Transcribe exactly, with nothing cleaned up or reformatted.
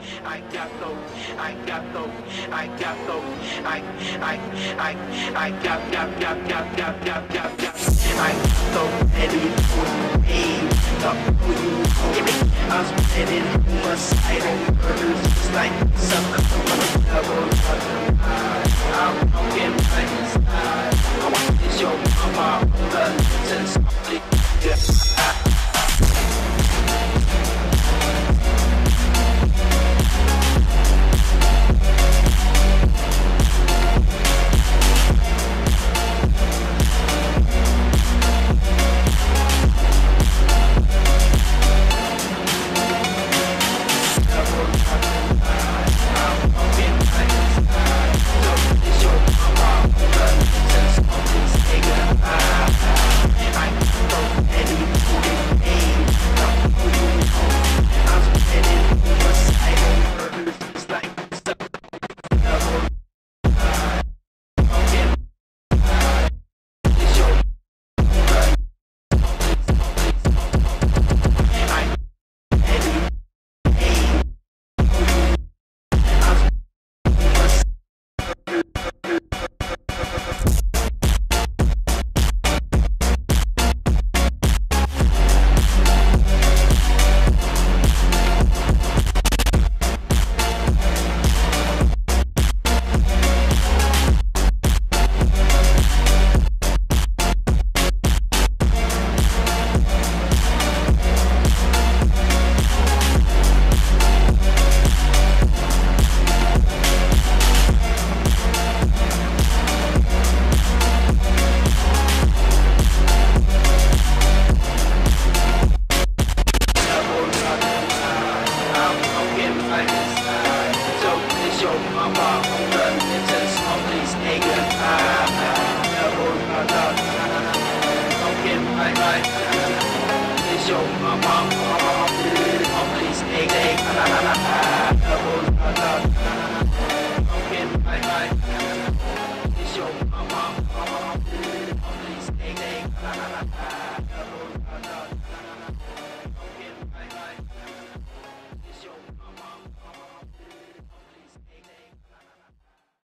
I got those, I got those, I got those, I, I, I, I got, got, got, got, got, got, got, got, I got those ready for you, hey, up for you, give me, I'm spinning homicidal murders, just like sucker from the devil, I'm broken by his side, I want this your mama, on the lips and softly, yeah. It's your mama.